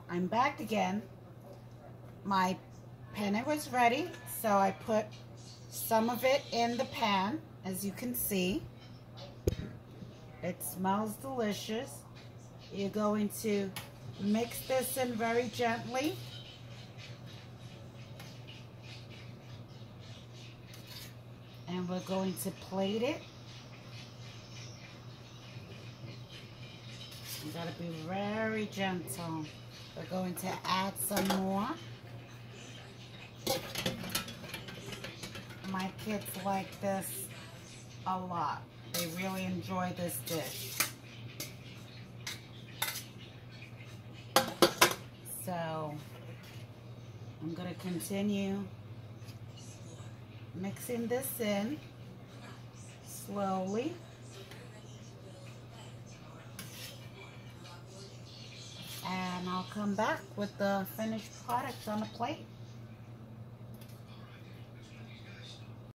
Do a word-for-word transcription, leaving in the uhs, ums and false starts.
I'm back again. My penne was ready, so I put some of it in the pan, as you can see. It smells delicious. You're going to mix this in very gently. And we're going to plate it. You gotta be very gentle. We're going to add some more. My kids like this a lot. They really enjoy this dish. So I'm gonna continue mixing this in slowly. And I'll come back with the finished product on the plate.